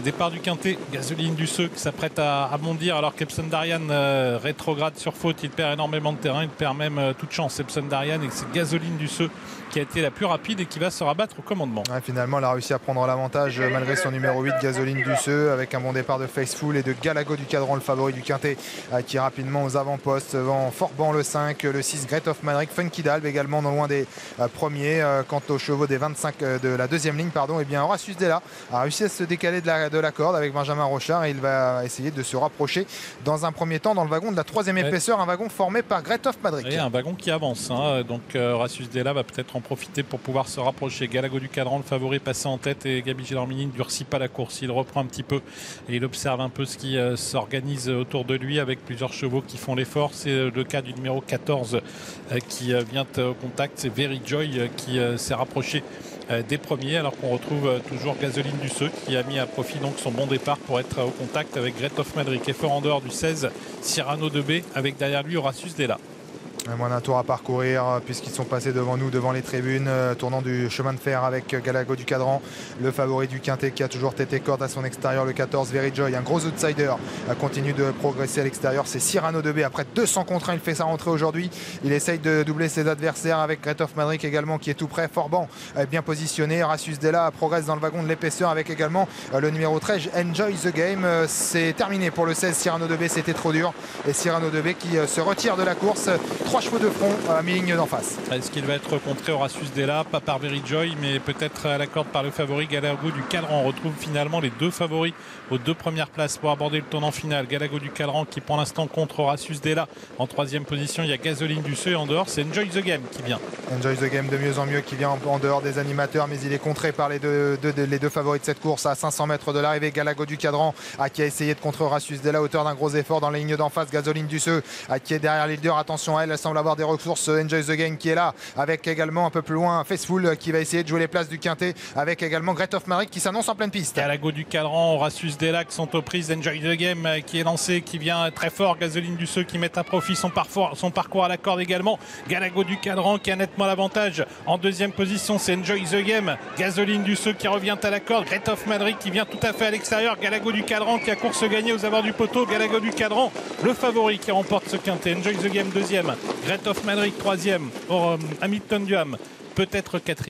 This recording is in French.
Départ du quintet, Gasoline Duceux qui s'apprête à bondir alors qu'Epson Darian rétrograde sur faute. Il perd énormément de terrain, il perd même toute chance Epson Darian, et c'est Gasoline Duceux qui a été la plus rapide et qui va se rabattre au commandement. Ouais, finalement, elle a réussi à prendre l'avantage malgré son numéro 8, Gasoline Duceux, avec un bon départ de Faceful et de Galago du Cadran, le favori du quintet, qui est rapidement aux avant-postes, devant Forban le 5, le 6, Great of Madrid, Funky Dalb également non loin des premiers. Quant aux chevaux des 25 de la deuxième ligne, et bien Horatius Della a réussi à se décaler de la corde avec Benjamin Rochard, et il va essayer de se rapprocher dans un premier temps dans le wagon de la troisième épaisseur, un wagon formé par Great of Madrid. Et un wagon qui avance, hein. Donc Horatius Della va peut-être en profiter pour pouvoir se rapprocher. Galago du Cadran, le favori, passé en tête, et Gabi Gilormini ne durcit pas la course. Il reprend un petit peu et il observe un peu ce qui s'organise autour de lui avec plusieurs chevaux qui font l'effort. C'est le cas du numéro 14 qui vient au contact. C'est Very Joy qui s'est rapproché des premiers, alors qu'on retrouve toujours Gasoline Duceux qui a mis à profit donc son bon départ pour être au contact avec Great of Madrid, qui est fort en dehors du 16 Cyrano de B, avec derrière lui Horatius Della. Moins d'un tour à parcourir puisqu'ils sont passés devant nous, devant les tribunes, tournant du chemin de fer avec Galago du Cadran, le favori du quintet qui a toujours tête et corde à son extérieur, le 14 Very Joy, un gros outsider, continue de progresser à l'extérieur. C'est Cyrano de B, après 200 contre 1, il fait sa rentrée aujourd'hui, il essaye de doubler ses adversaires avec Great of Madrid également qui est tout près. Forban bien positionné, Horatius Della progresse dans le wagon de l'épaisseur avec également le numéro 13 Enjoy the Game. C'est terminé pour le 16 Cyrano de B, c'était trop dur, et Cyrano de B qui se retire de la course. 3 chevaux de front à mi-ligne d'en face. Est-ce qu'il va être contré, Horatius Della? Pas par Very Joy, mais peut-être à la corde par le favori Galago du Cadran. On retrouve finalement les deux favoris aux deux premières places pour aborder le tournant final. Galago du Cadran qui pour l'instant contre Horatius Della. En troisième position, il y a Gasoline Duceux, et en dehors, c'est Enjoy the Game qui vient. Enjoy the Game de mieux en mieux qui vient en dehors des animateurs, mais il est contré par les deux favoris de cette course à 500 mètres de l'arrivée. Galago du Cadran qui a essayé de contrer Horatius Della à hauteur d'un gros effort dans la ligne d'en face. Gasoline Duceux qui est derrière les leaders. Attention, elle semble avoir des ressources. Enjoy the Game qui est là, avec également un peu plus loin Faceful qui va essayer de jouer les places du quintet, avec également Great of Madrid qui s'annonce en pleine piste. Galago du Cadran, Horatius Della qui sont aux prises. Enjoy the Game qui est lancé, qui vient très fort. Gasoline Duceux qui met à profit son parcours à la corde également. Galago du Cadran qui a nettement l'avantage. En deuxième position, c'est Enjoy the Game. Gasoline Duceux qui revient à la corde. Great of Madrid qui vient tout à fait à l'extérieur. Galago du Cadran qui a course gagnée aux abords du poteau. Galago du Cadran, le favori qui remporte ce quintet. Enjoy the Game deuxième. Great of Madrid troisième. Hamilton Duham peut-être quatrième.